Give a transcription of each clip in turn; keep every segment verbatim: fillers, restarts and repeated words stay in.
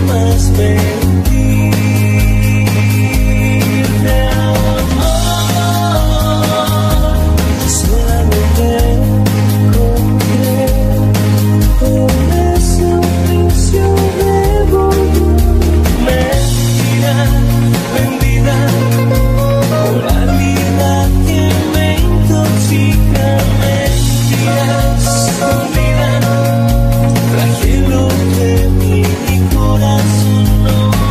más mentir. Te amo, solamente encontré una solución de volver. Mentira, vendida por la vida que me intoxica. Mentiras escondidas, traje lo que mi corazón no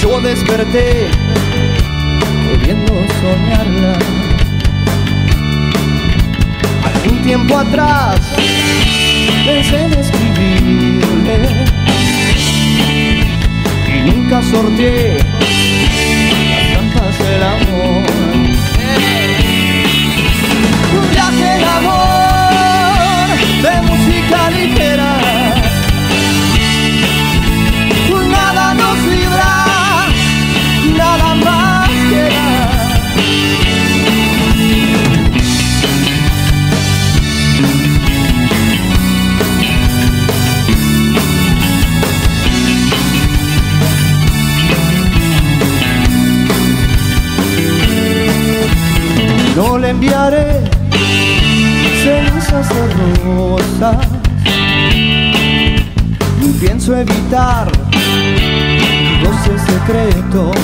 yo desperté queriendo soñarla. Algún tiempo atrás pensé en escribirle y nunca sorteé las trampas del amor. Un viaje de amor, de música ligera, nada nos libra, nada más queda. No le enviaré cenizas de rosas, ni pienso evitar voces secretos.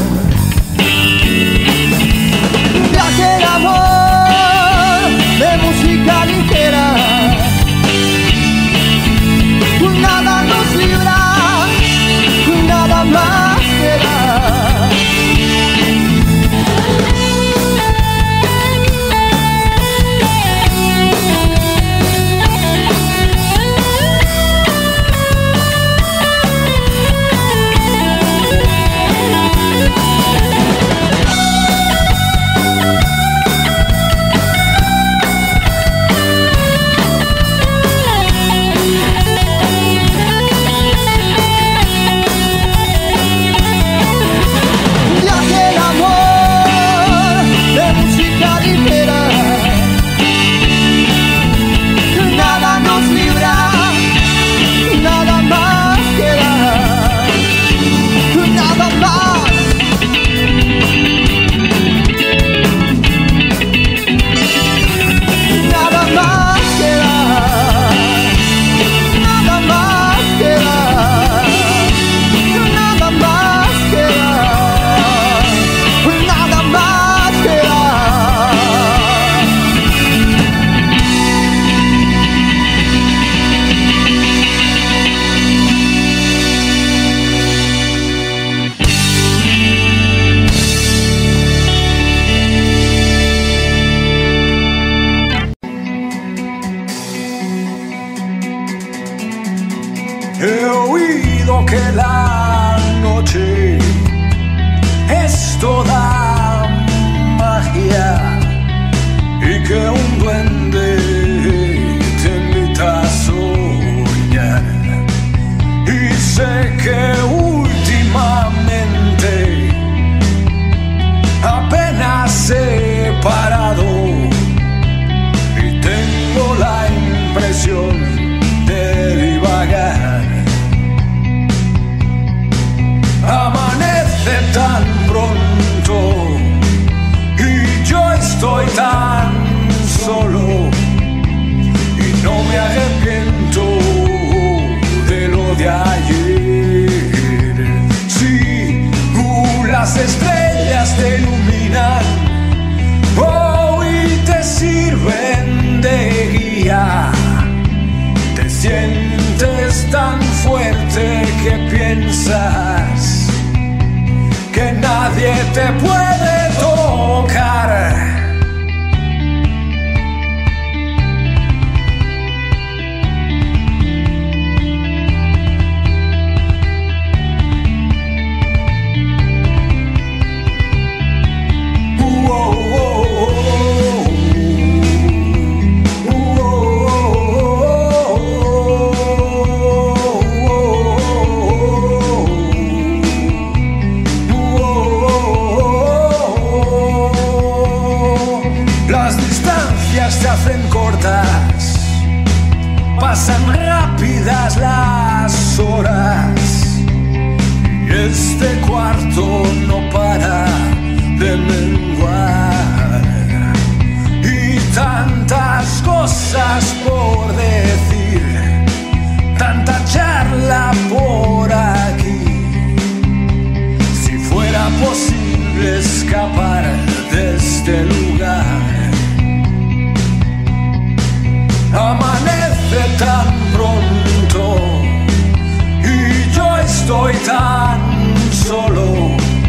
Viaje de amor, de música ligera, nada nos libra, nada más queda. He oído que la noche es toda magia y que un duende te invita a soñar. Y sé que últimamente apenas he parado y tengo la impresión de divagar. Amanece tan pronto y yo estoy tan solo y no me arrepiento de lo de ayer. Si uh, las estrellas te iluminan oh, y te sirven de guía, te sientes tan fuerte que piensas que nadie te puede tocar. Pasan rápidas las horas y este cuarto no para de menguar. Y tantas cosas por decir, tanta charla por aquí. Si fuera posible escapar de este lugar. Amanece tan pronto y yo estoy tan solo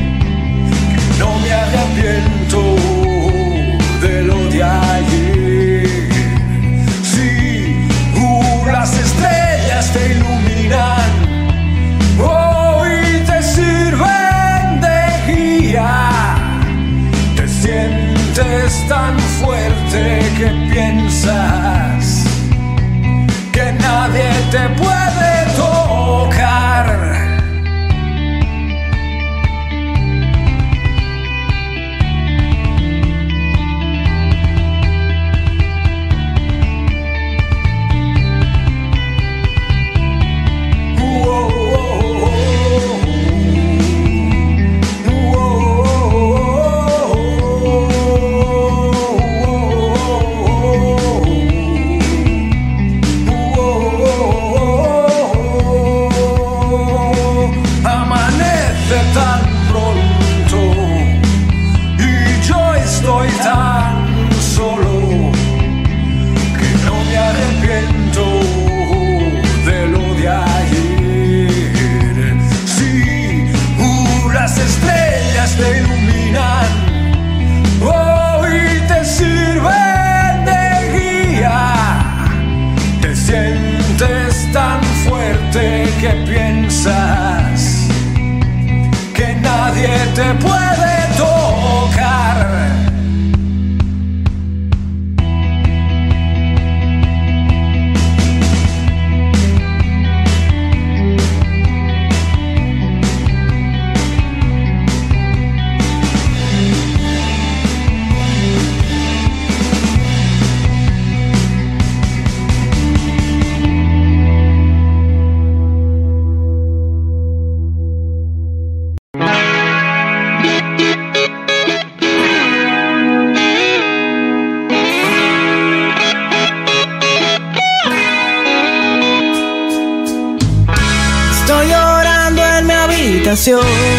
habitación.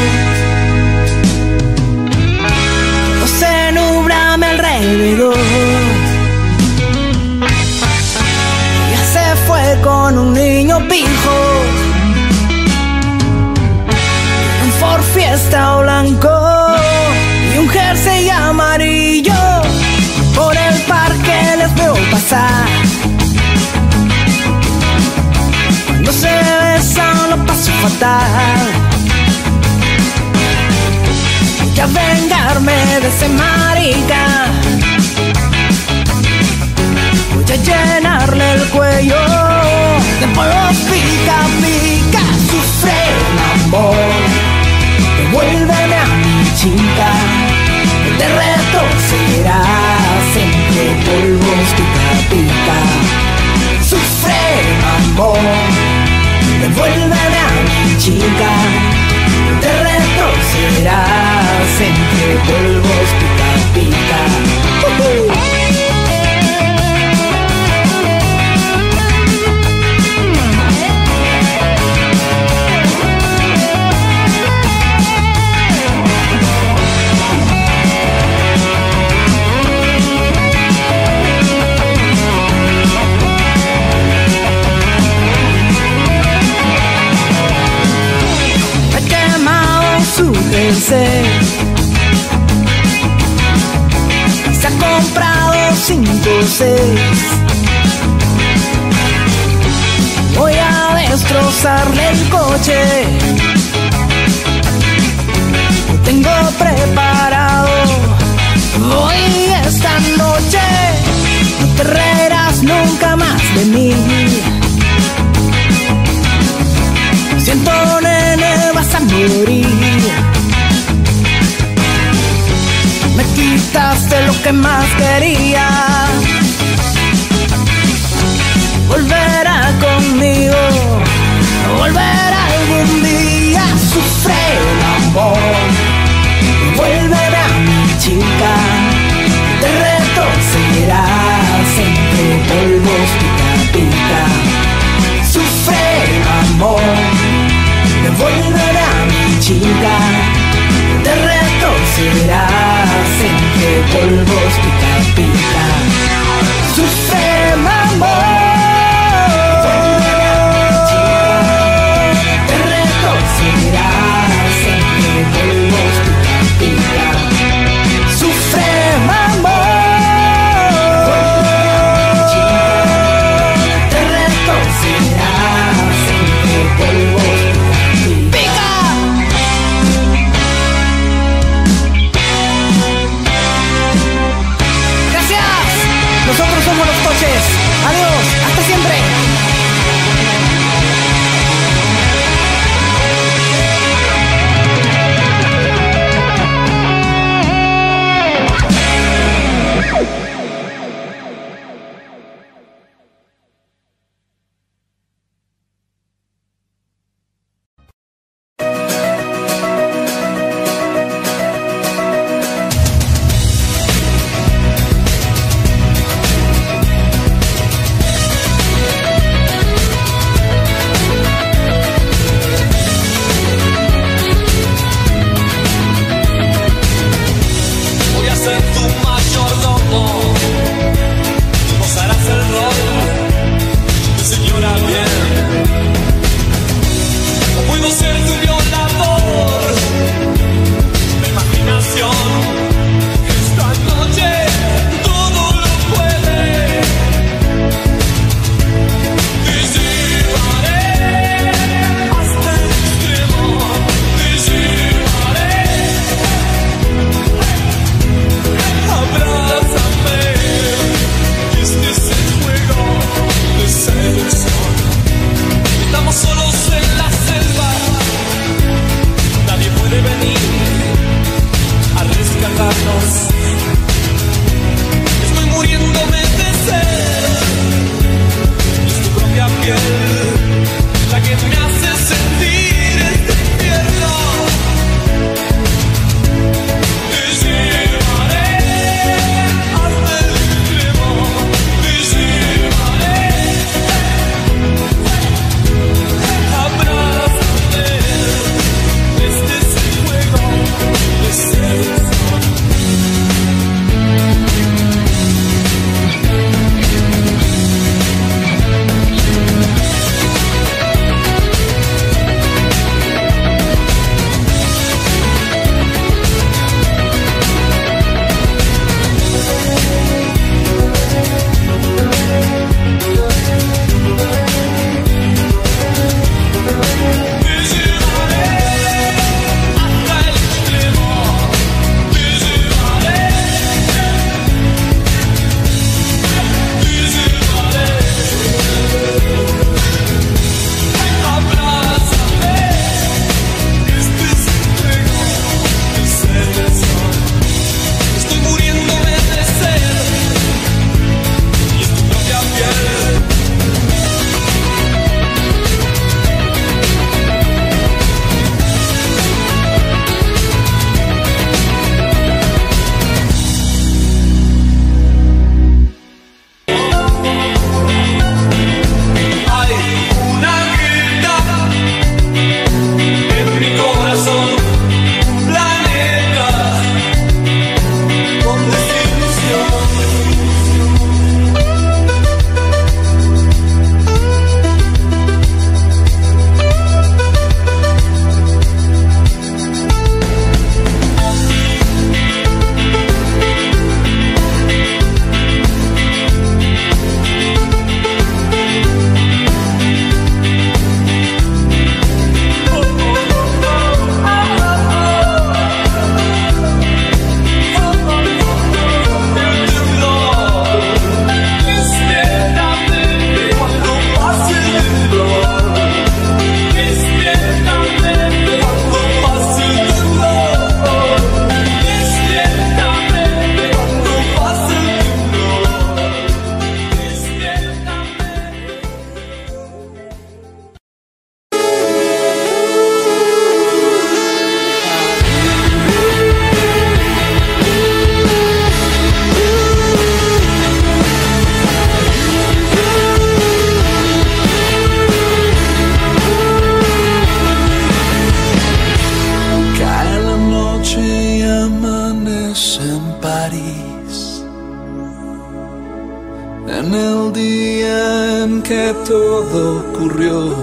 No se nubla a mi alrededor. Ya se fue con un niño pijo, un Ford Fiesta blanco y un jersey amarillo. Por el parque les veo pasar. Cuando se besan lo paso fatal. Voy a vengarme de ese marica. Voy a llenarle el cuello de polvos pica pica. Sufre el amor, devuélveme a mi chica. Te retrocederás entre polvos pica pica. Sufre amor, devuélveme a mi chica. Te retrocederás entre polvos pica pica. Uh-huh. Se ha comprado cinco o seis. Voy a destrozarle el coche. Lo tengo preparado. Voy esta noche. No te reirás nunca más de mí. Siento, nene, vas a morir. Me quitaste lo que más quería. Volverá conmigo, volverá algún día. Sufre el amor, vuelve a mi chica. Te retrocederás entre polvos pica pica. Sufre el amor, devuélveme a mi chica. Te retrocederás entre polvos pica pica. Sufre amor, devuélveme a mi chica. Te retrocederás entre polvos pica pica. Sufre amor, devuélveme a mi chica. Te retrocederás entre polvos pica pica. Nosotros somos los Toches que todo ocurrió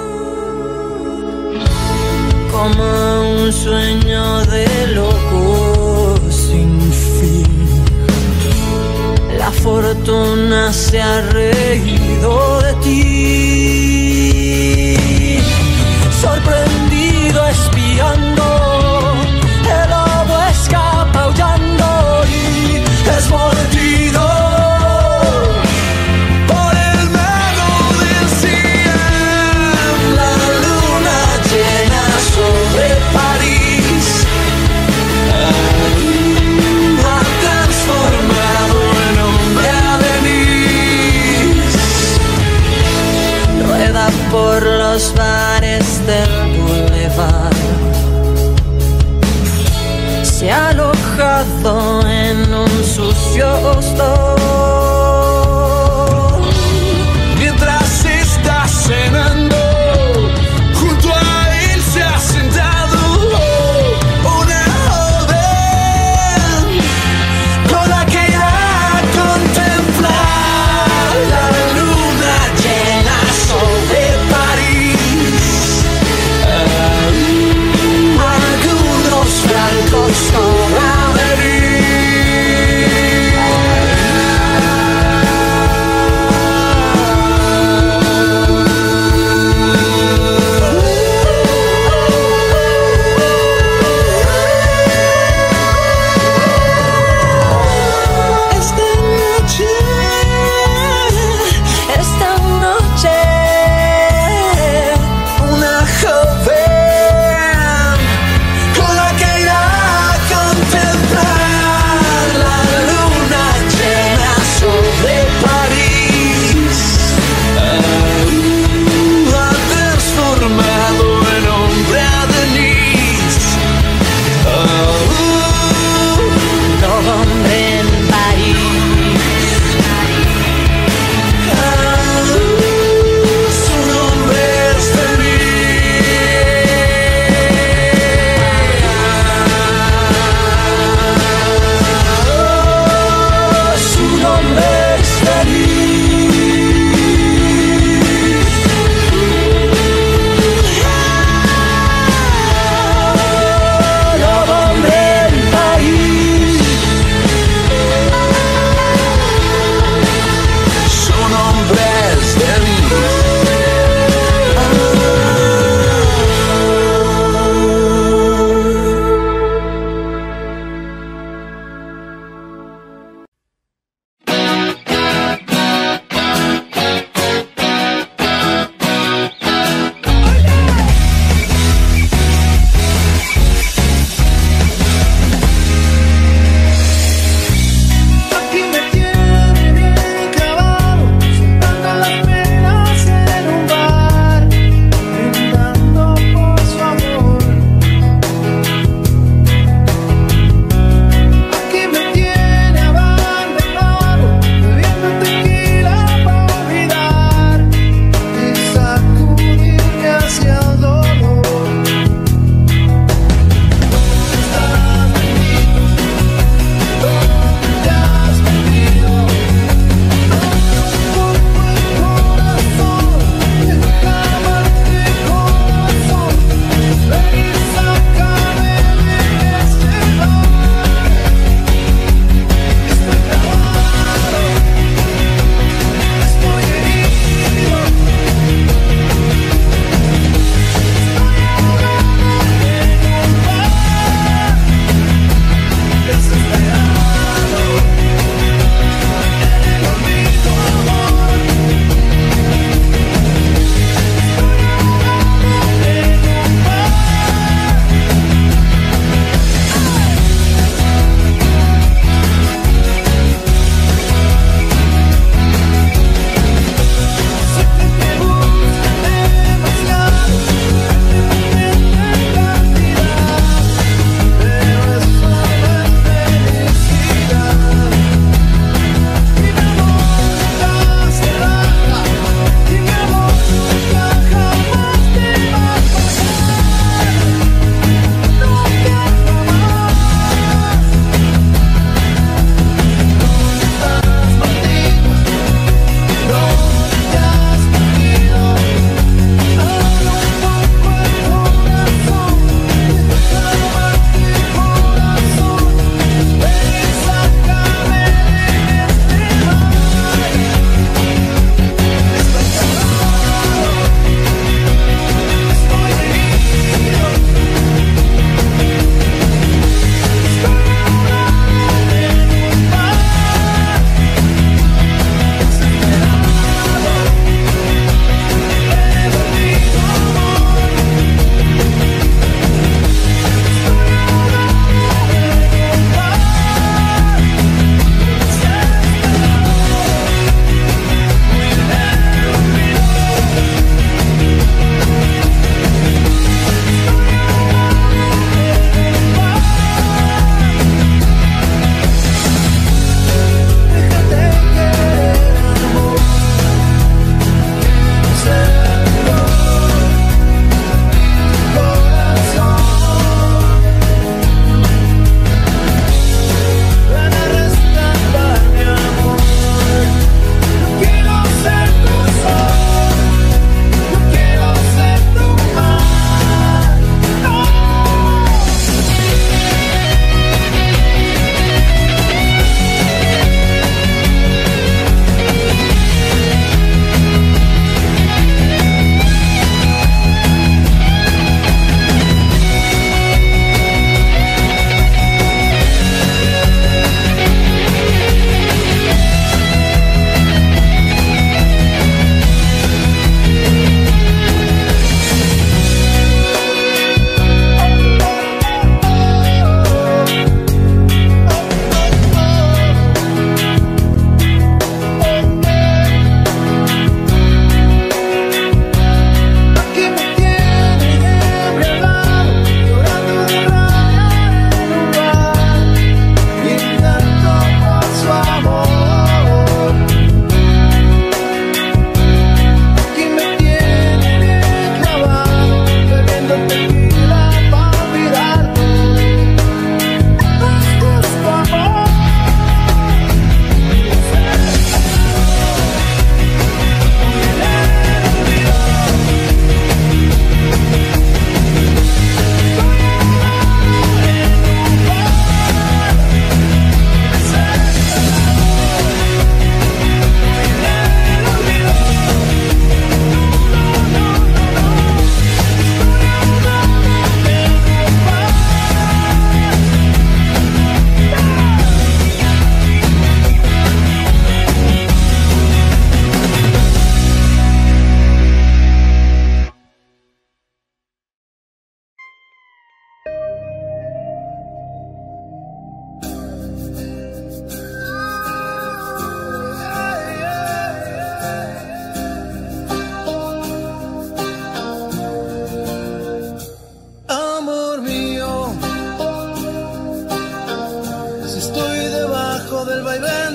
como un sueño de loco sin fin. La fortuna se ha reído de ti, sorprendido espiando, el lobo escapa aullando y es mordido por el mago del Siam. La luna llena sobre París ha transformado en hombre a Venís. Rueda por los bares del boulevard, se ha alojado en un sucio hostal. mientras está cenando. Junto a él se ha sentado una joven con la que irá a contemplar la luna llena sobre París. Algunos francos no van a venir.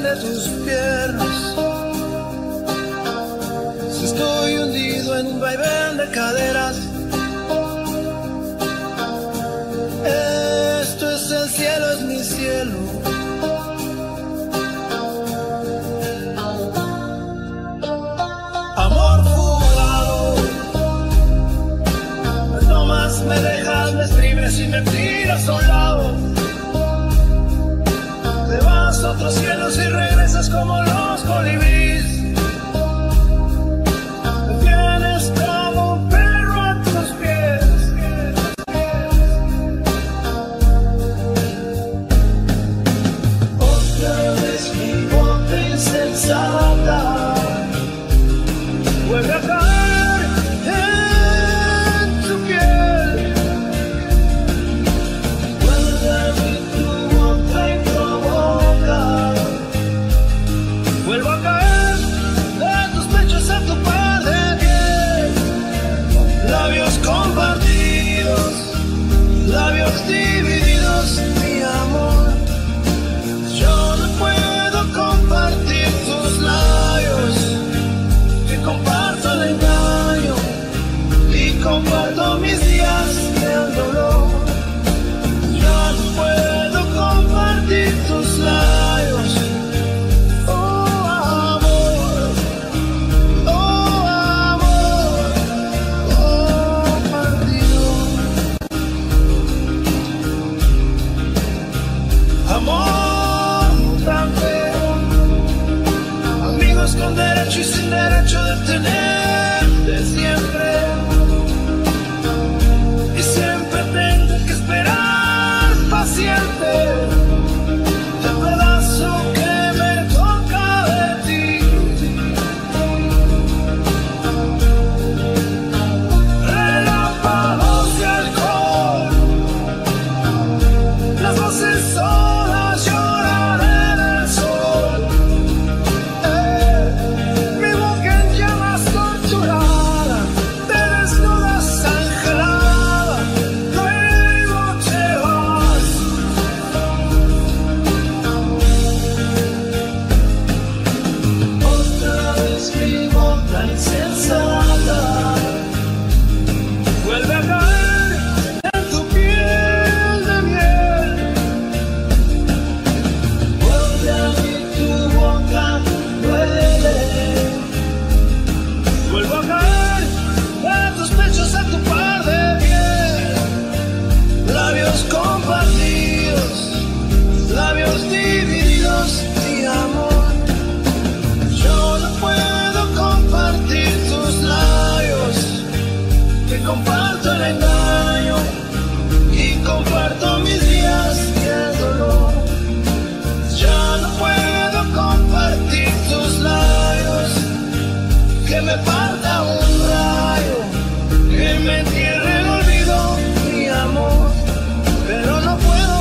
entre tus piernas. Si estoy hundido en un vaivén de caderas, esto es el cielo, es mi cielo. Amor fugado, no más me dejas, me escribes y me tiras a un lado. Te vas a otros cielos y regresas como los colibríes. Me tienes como un perro a tus pies. Otra vez mi boca insensata vuelve a caer en tu piel. Guárdame tu boca y tu boca. Vuelvo a caer de tus pechos a tu par de piel. Labios compartidos, labios divididos, mi amor. Yo no puedo compartir tus labios. Comparto el engaño y comparto mis días del dolor. Yo no puedo compartir tus labios. Oh amor, oh amor, compartido. Amor tan feo, amigos con derecho y sin derecho de tenerte siempre. Y siempre tengo que esperar paciente el pedazo que me toca de ti. Relámpagos de alcohol, las voces solas lloran en el sol. Mi boca en llamas torturada, te desnudas sangrada, luego te vas. Otra vez mi boca insensata vuelve a caer en tu piel de miel. Vuelve a mí tu boca duele. Vuelvo a caer de tus pechos a tu par de piel. Labios compartidos, labios divididos, mi amor. Yo no puedo compartir tus labios, que comparto el engaño y comparto mis días y el dolor. Ya no puedo compartir tus labios, que me parta un rayo, que me entierre el olvido, mi amor. Pero no puedo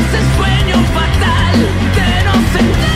ese sueño fatal de no sentir.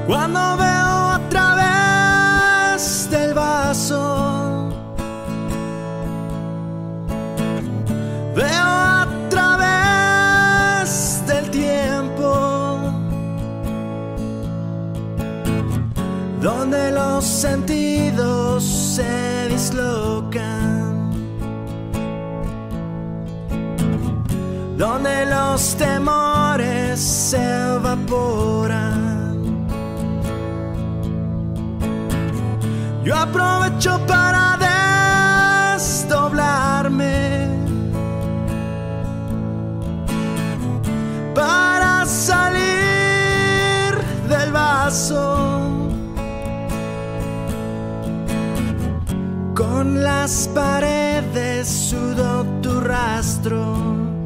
Cuando veo a través del vaso, veo a través del tiempo, donde los sentidos se dislocan, donde los temores se evaporan. Yo aprovecho para desdoblarme, para salir del vaso, con las paredes sudo tu rastro,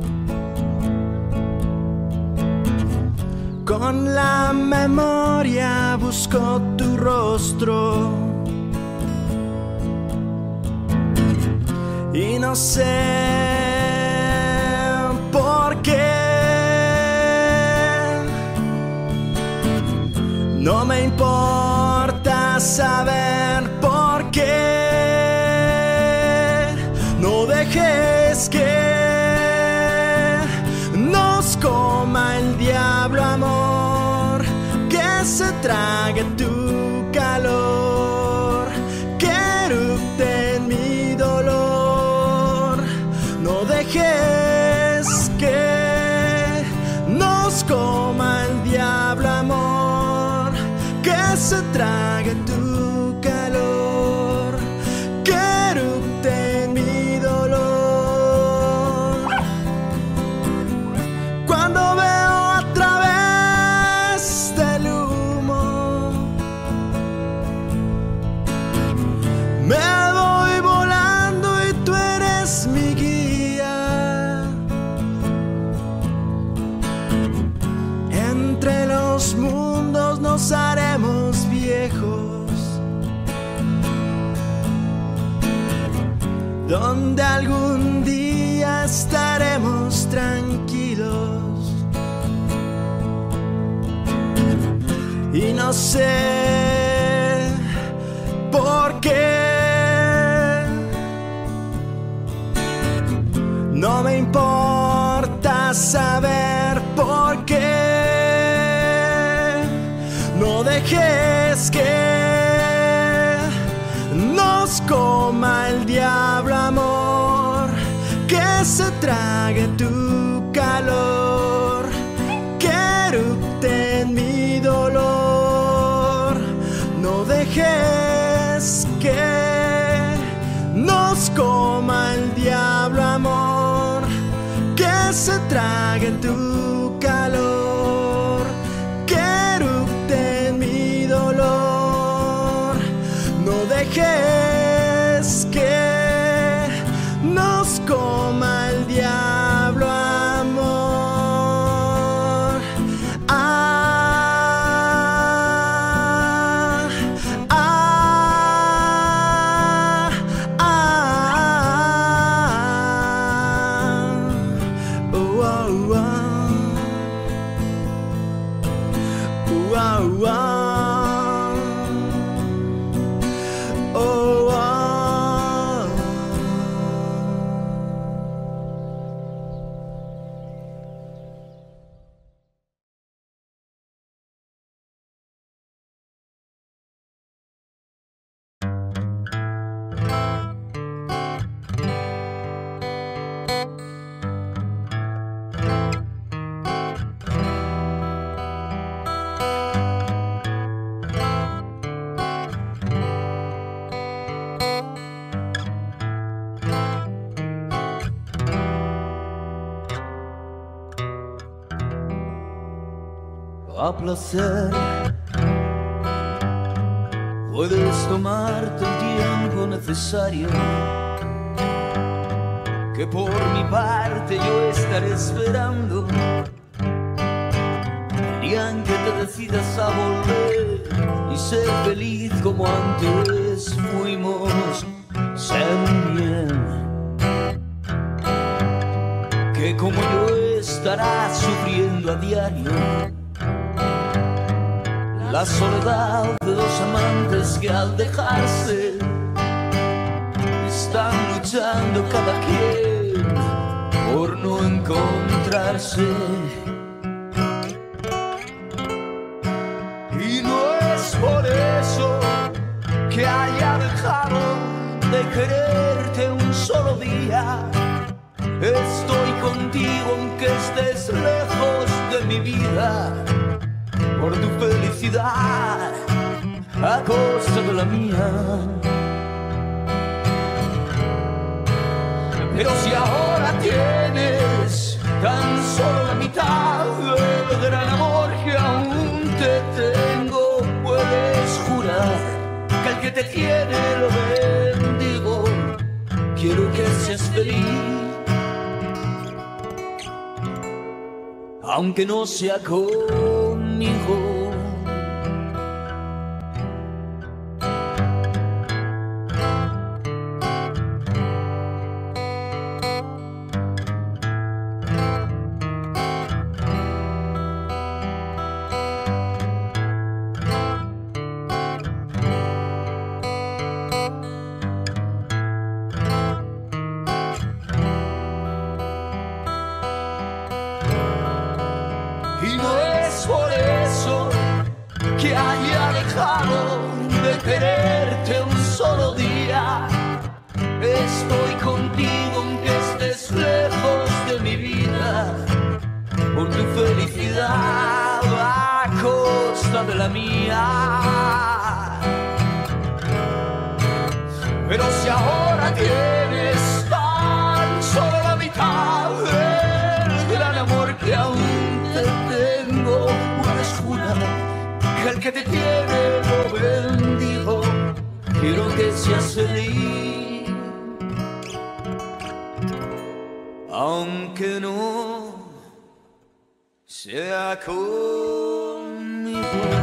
con la memoria busco tu rostro. Y no sé por qué, no me importa saber por qué. No dejes que nos coma el diablo, amor, que se trague tu calor, que erupte en mi dolor. No dejes que nos coma el diablo, amor, que se trague tu calor, que erupte en mi dolor. Cuando veo a través del humo, me voy volando y tú eres mi guía. Entre los mundos nos haremos viejos, donde algún día estaremos tranquilos. Y no sé por qué, no me importa saber por qué. No dejes que nos coma el diablo, amor, que se trague tu calor, que erupte en mi dolor. No dejes que nos coma el diablo, amor, que se trague tu calor, que erupte en mi dolor. No dejes que nos coma el diablo, amor. Ah, ah, ah, oh, oh, oh. Oh, oh, oh. A placer, puedes tomarte el tiempo necesario, que por mi parte yo estaré esperando el día en que te decidas a volver y ser feliz como antes fuimos. Sé bien que como yo estarás sufriendo a diario la soledad de dos amantes que al dejarse están luchando cada quien por no encontrarse. Y no es por eso que haya dejado de quererte un solo día. Estoy contigo aunque estés lejos de mi vida, por tu felicidad a costa de la mía. Pero si ahora tienes tan solo la mitad del gran amor que aún te tengo, puedes jurar que el que te quiere lo bendigo. Quiero que seas feliz, aunque no sea conmigo. Y no es por eso que haya dejado de quererte un solo día. Estoy contigo aunque estés lejos de mi vida, por tu felicidad a costa de la mía. Pero si ahora tienes tan solo la mitad del gran amor que aún tengo, puedes jurar que el que te tiene lo bendigo. Quiero que seas feliz, aunque no sea conmigo.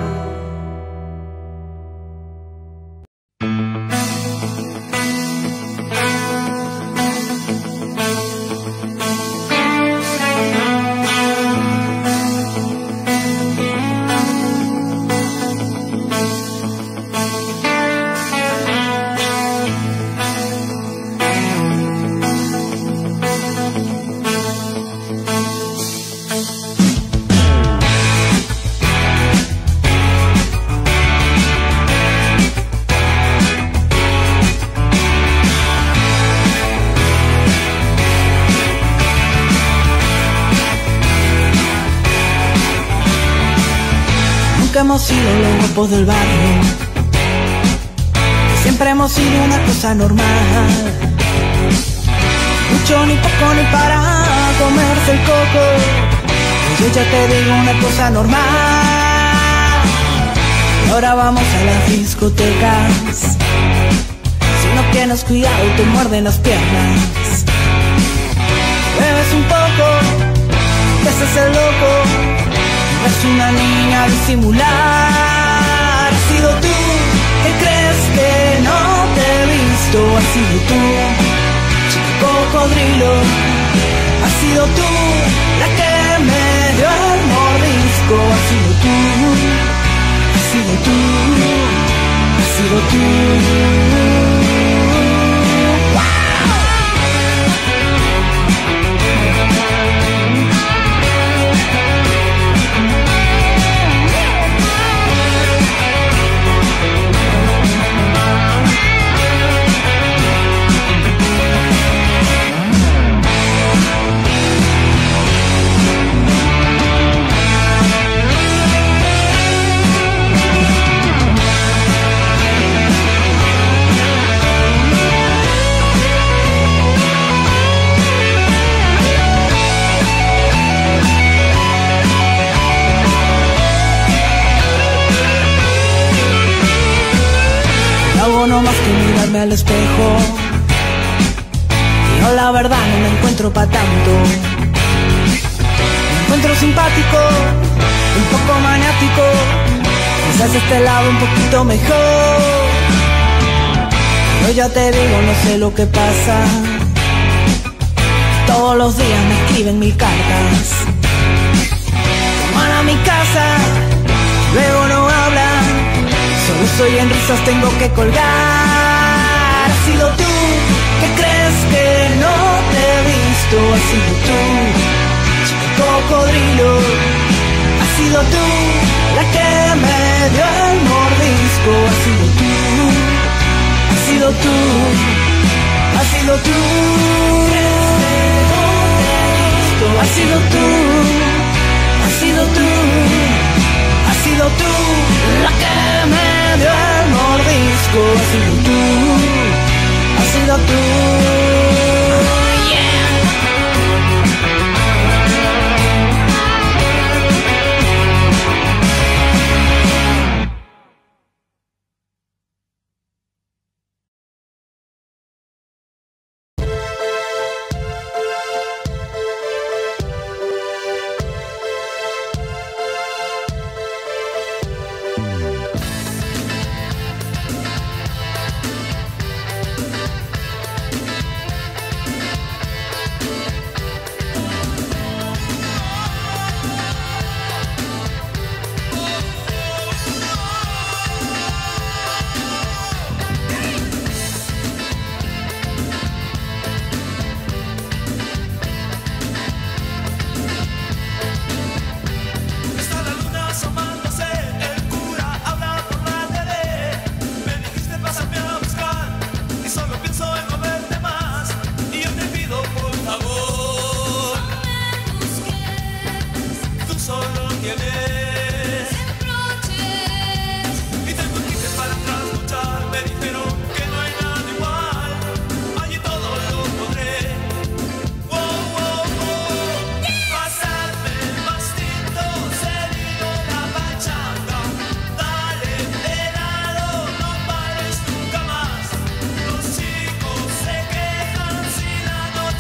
Hemos sido los guapos del barrio, siempre hemos sido una cosa normal. Mucho ni poco ni para comerse el coco. Yo ya te digo una cosa normal. Y ahora vamos a las discotecas. Si no tienes cuidado te muerden las piernas. Bebes un poco, te haces el loco. Es una niña a disimular. Has sido tú que crees que no te he visto. Has sido tú, chica cocodrilo. Has sido tú la que me dio el mordisco. Has sido tú, has sido tú, has sido tú. No más que mirarme al espejo. Yo la verdad no me encuentro pa' tanto. Me encuentro simpático, un poco maniático. Quizás este lado un poquito mejor. Yo ya te digo, no sé lo que pasa. Todos los días me escriben mil cartas. Van a mi casa, luego no hablan. Solo soy en risas, tengo que colgar. Has sido tú que crees que no te he visto. Has sido tú, chica cocodrilo. Has sido tú la que me dio el mordisco. Has sido tú, has sido tú, has sido tú. Has sido tú, has sido tú, has sido tú la que me dio el mordisco. Has sido tú, has sido tú.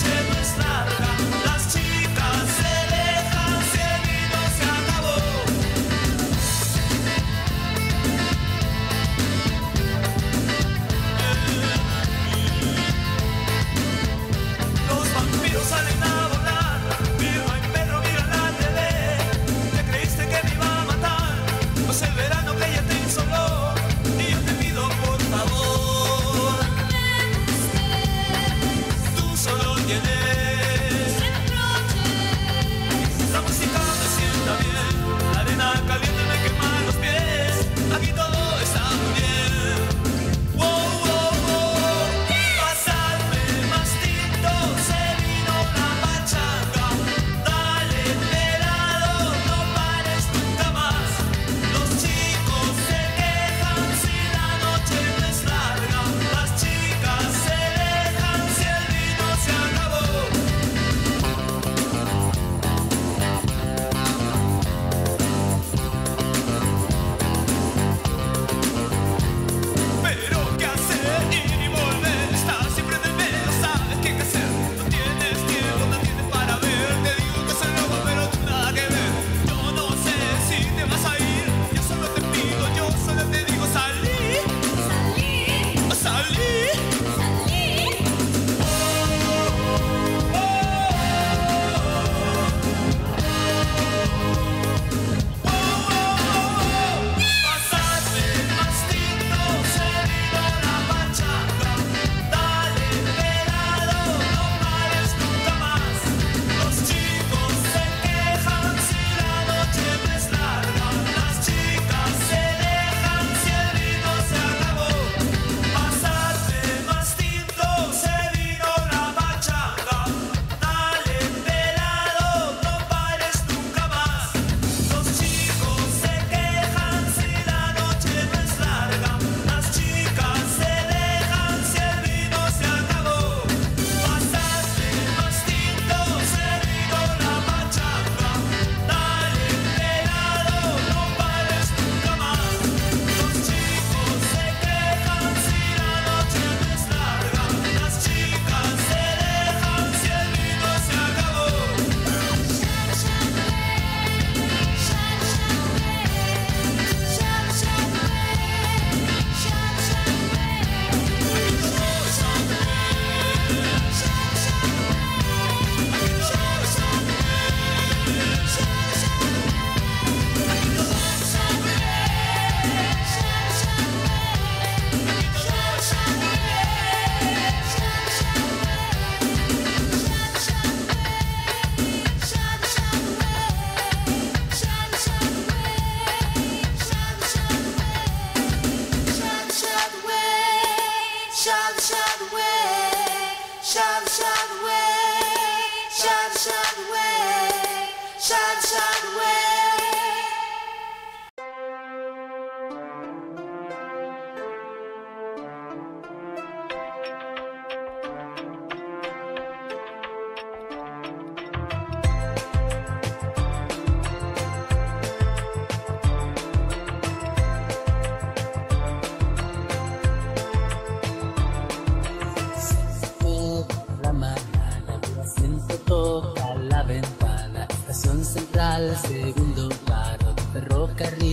Las chicas se dejan si el vino se acabó.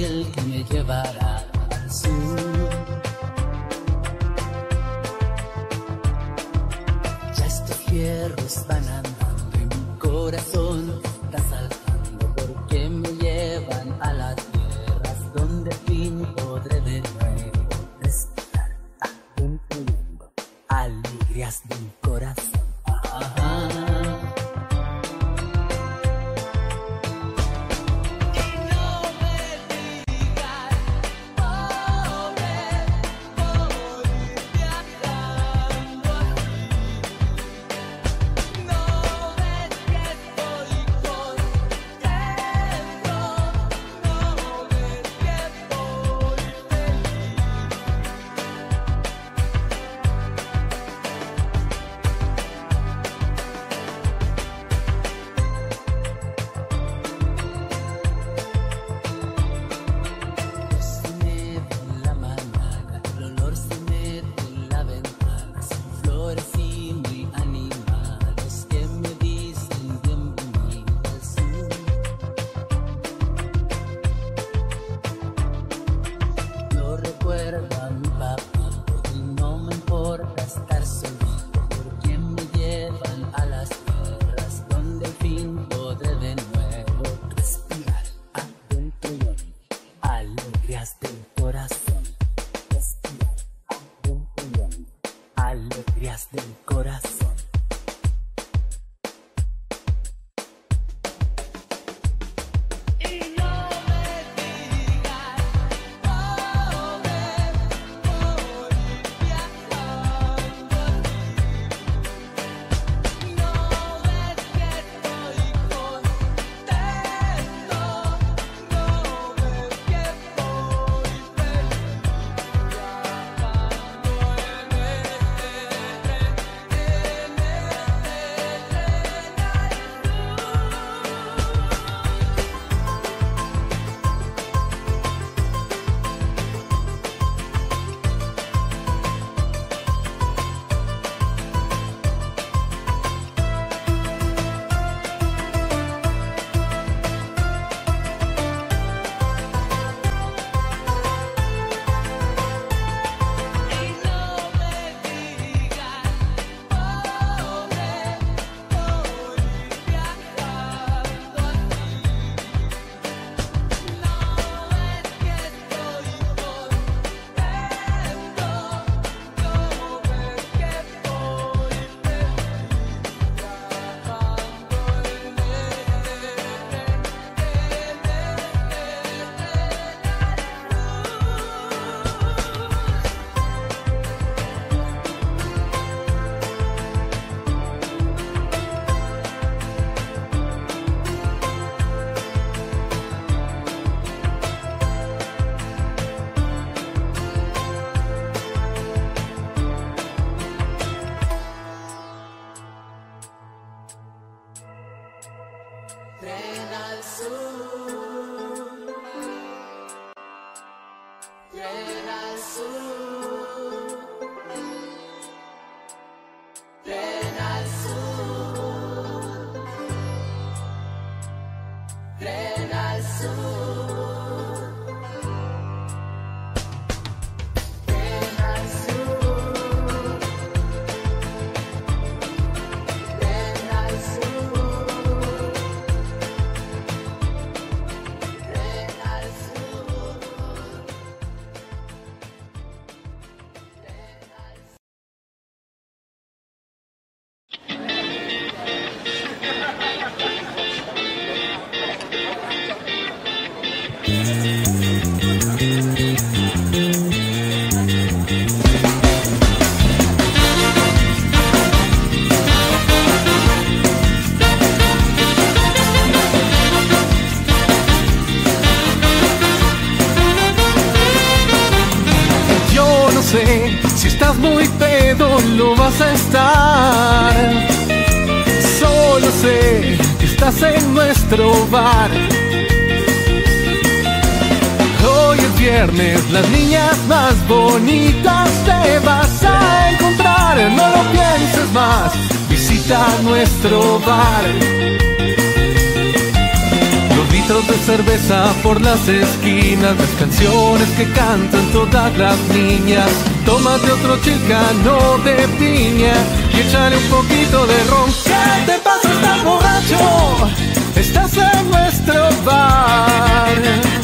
soy el que me llevará al sur. Ya estos fierros van andando y mi corazón está saltando, porque me llevan a las tierras donde al fin podré de nuevo respirar adentro alegrías del corazón. Ajá. Alegrías del corazón. Si estás muy pedo lo vas a estar. Solo sé que estás en nuestro bar. Hoy es viernes, las niñas más bonitas te vas a encontrar. No lo pienses más, visita nuestro bar. Lo litros de cerveza por las esquinas, las canciones que cantan todas las niñas. Tómate otro chilcano de piña y échale un poquito de ron. ¿Qué te pasa? ¿Estás borracho? Estás en nuestro bar.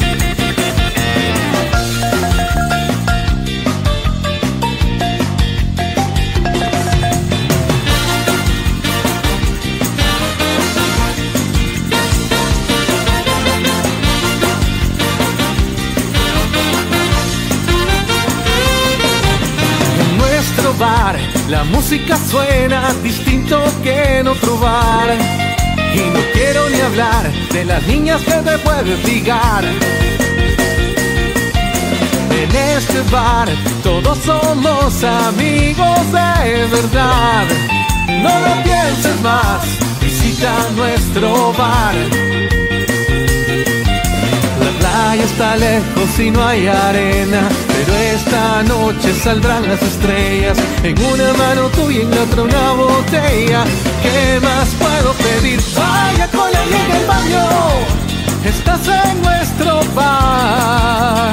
Bar, la música suena distinto que en otro bar. Y no quiero ni hablar de las niñas que te puedes ligar. En este bar todos somos amigos de verdad. No lo pienses más, visita nuestro bar. La playa está lejos y no hay arena, pero esta noche saldrán las estrellas. En una mano tú y en la otra una botella. ¿Qué más puedo pedir? Vaya con la niña del barrio, estás en nuestro bar.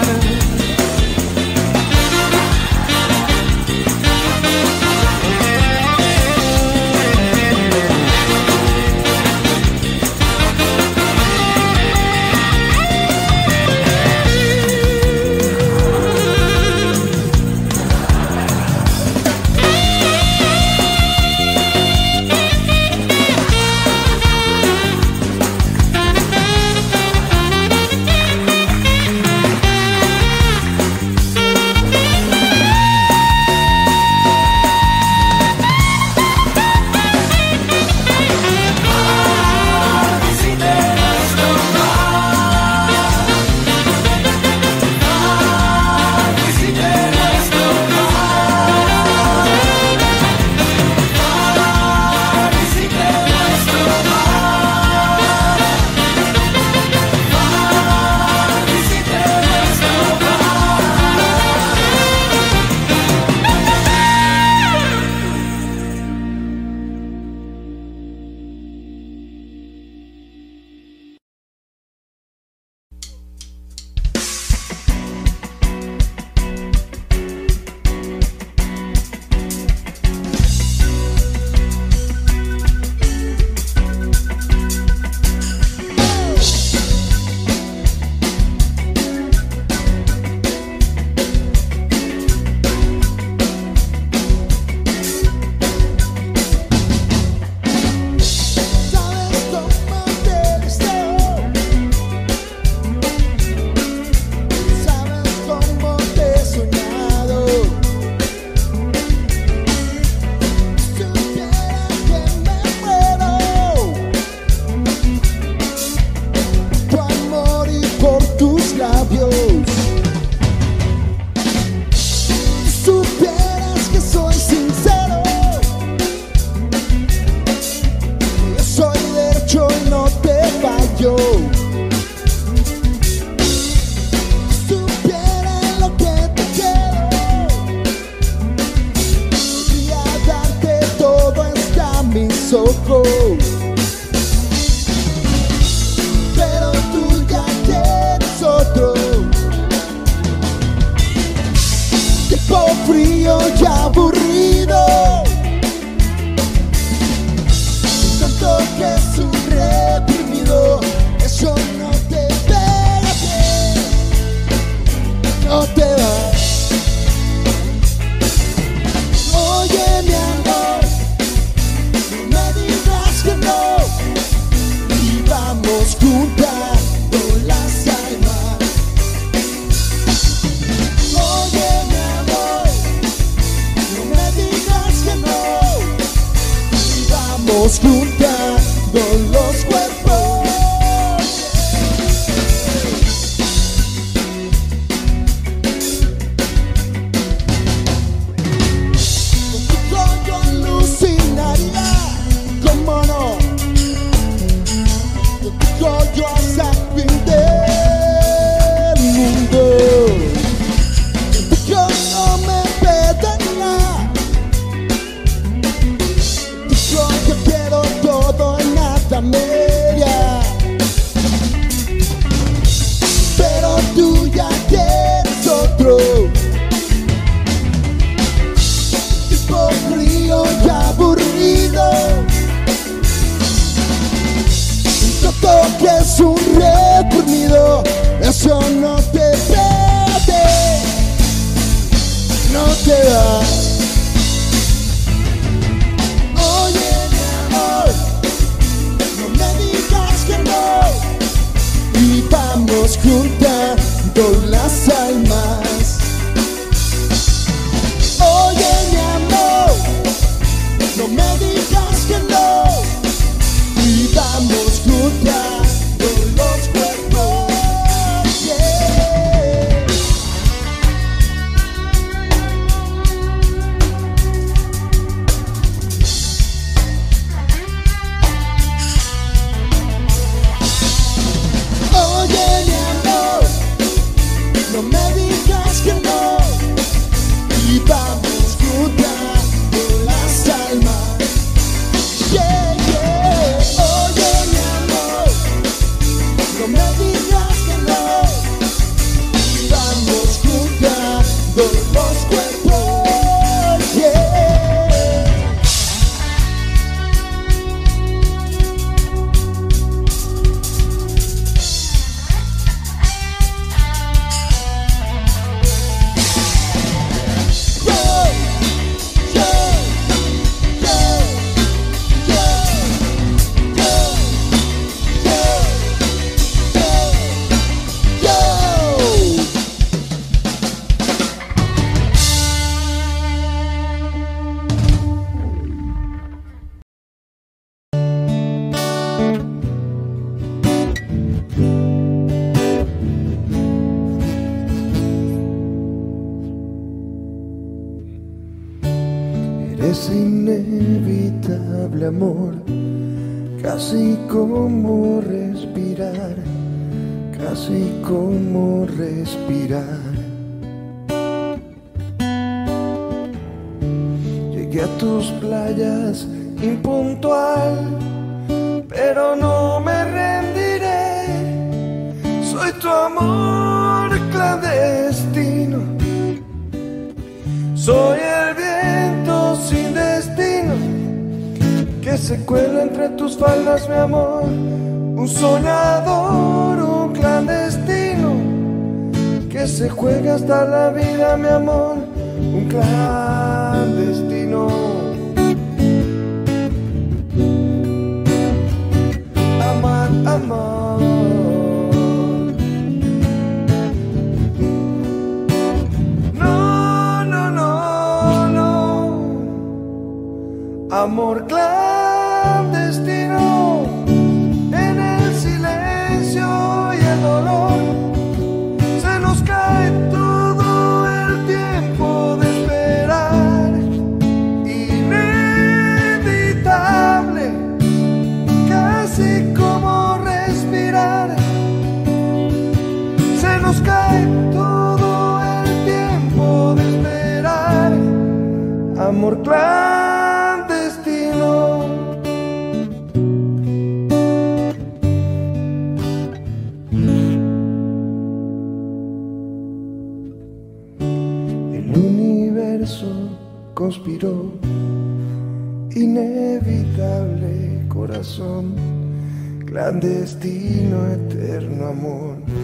Yo quiero todo vamos juntando las almas. Oye mi amor, no me digas que no, y vamos juntando los cuerpos, yeah. Oye mi amor, no me digas que no, y vamos juntando las almas, yeah, yeah. Oye mi amor, no me digas que no, y vamos juntando los cuerpos, yeah. Es inevitable, amor, casi como respirar, casi como respirar. Llegué a tus playas impuntual, pero no me rendiré. Soy tu amor clandestino, soy el viento sin destino que se cuela entre tus faldas, mi amor. Un soñador, un clandestino que se juega hasta la vida, mi amor. Un clandestino. Amar, amar. No, no, no, no. Amor clandestino, en el silencio y el dolor se nos cae todo el tiempo de esperar. Inevitable, casi como respirar, se nos cae todo el tiempo de esperar. Amor clandestino. Conspiró, inevitable corazón, clandestino, eterno amor.